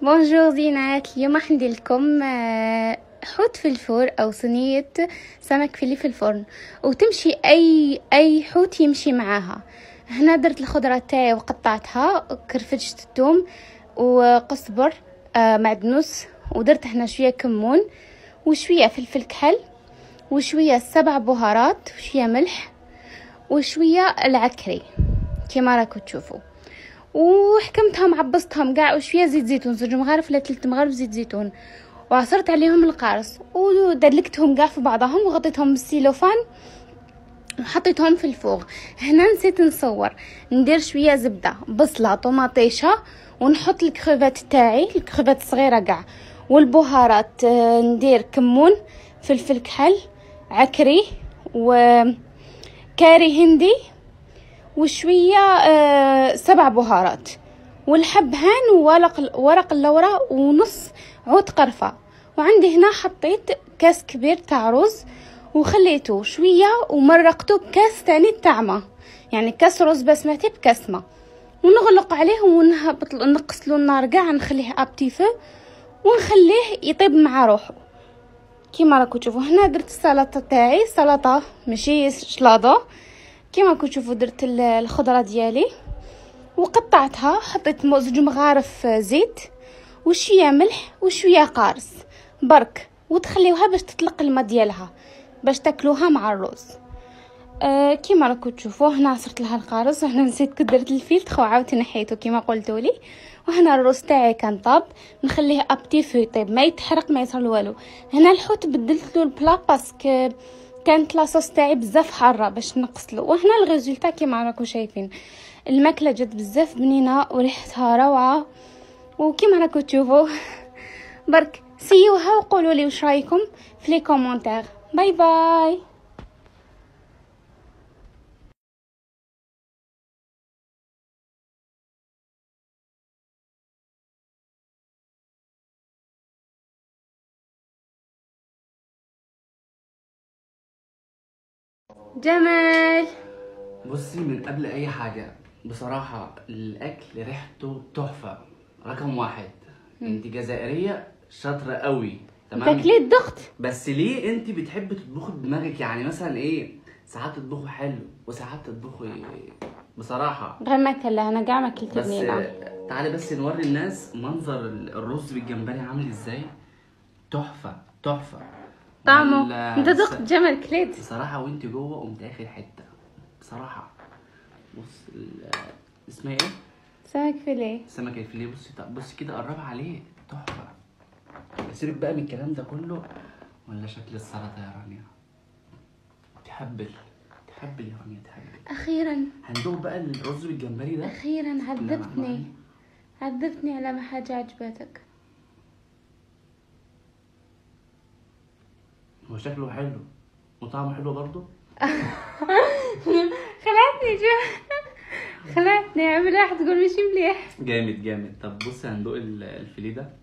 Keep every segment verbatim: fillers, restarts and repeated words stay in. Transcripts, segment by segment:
بونجور زينات. اليوم راح ندير لكم آه، حوت في الفرن او صينيه سمك فيلي في الفرن، وتمشي اي اي حوت يمشي معاها. هنا درت الخضره تاعي وقطعتها، كرفتشت الثوم وقزبر آه، معدنوس، ودرت هنا شويه كمون وشويه فلفل كحل وشويه سبع بهارات وشويه ملح وشويه العكري كيما راكم تشوفوا، وحكمتهم عبصتهم كاع وشويه زيت زيتون، زوج مغارف ولا ثلاث مغارف زيت زيتون، وعصرت عليهم القارص ودلكتهم كاع في بعضهم وغطيتهم بالسيلوفان وحطيتهم في الفوغ. هنا نسيت نصور، ندير شويه زبده، بصله، طوماطيشه، ونحط الكروفات تاعي، الكروفات صغيره كاع، والبهارات ندير كمون، فلفل كحل، عكري، وكاري هندي، وشويه آه سبع بهارات، والحبهان وورق ورق اللورة، ونص عود قرفه. وعندي هنا حطيت كاس كبير تاع رز وخليته شويه ومرقته بكاس تاني تاع ما، يعني كاس رز بسمتي بكاس ما، ونغلق عليه ونهبط نقصلو النار كاع، نخليه ابتيفو ونخليه يطيب مع روحه كيما راكم تشوفوا. هنا درت السلطه تاعي، سلطه ماشي شلاضه، كيما راكم تشوفوا درت الخضره ديالي وقطعتها، حطيت زوج مغارف زيت وشويه ملح وشويه قارص برك، وتخليوها باش تطلق الماء ديالها باش تاكلوها مع الرز. آه كيما راكم تشوفوا هنا عصرت لها القارص، وهنا نسيت كنت درت الفلتر وعاودت نحيته كيما قلتوا لي. وهنا الرز تاعي كان طاب، نخليه ابتيفو يطيب، ما يتحرق ما يصير والو. هنا الحوت بدلت له البلا باسكو كانت لاصوص تاعي بزاف حاره باش نقصلو. وهنا الريزولتا كيما راكم شايفين، الماكله جات بزاف بنينه وريحتها روعه، وكيما راكم تشوفوا برك سيوها وقولوا لي واش رايكم في لي كومونتير. باي باي. جمال، بصي، من قبل اي حاجه بصراحه الاكل ريحته تحفه. رقم واحد، انت جزائريه شاطره قوي، تمام؟ تاكليت ضغط، بس ليه انت بتحبي تطبخي بدماغك؟ يعني مثلا ايه، ساعات تطبخي حلو وساعات تطبخي بصراحه غير ما كلها انا كاع ما كلت بس بنينه. تعالي بس نوري الناس منظر الرز بالجمبري عامل ازاي. تحفه تحفه طعمه وال- انت ذقت جمال كليت بصراحه، وانت جوه قمت اخر حته بصراحه. بص ال- اسمها ايه؟ سمك فيليه. سمك الفيليه. بصي بصي كده، قرب عليه، تحفه. سيبك بقى من الكلام ده كله، ولا شكل السلطه يا رانيا؟ تحبل تحبل يا رانيا، تحبل. اخيرا هندوق بقى الرز بالجمبري ده. اخيرا بسم الله الرحمن عذبتني الرحيم. عذبتني على ما حاجه عجبتك. هو شكله حلو وطعمه حلو برضه. خلعتني شو خلعتني عمل راح تقول مش مليح. جامد جامد. طب بصي، هندوق ال- الفيليه ده.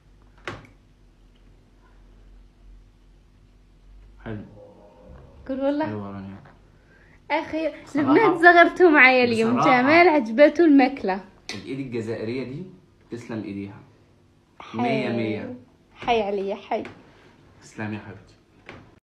حلو. قول والله. حلو يا رانيا. اخير بصراحة- البنات زغرتوا معايا اليوم، بصراحة. جمال عجبته الماكله. الايد الجزائريه دي تسلم ايديها. حي مية مية. حي عليا حي. تسلمي يا حبيبتي.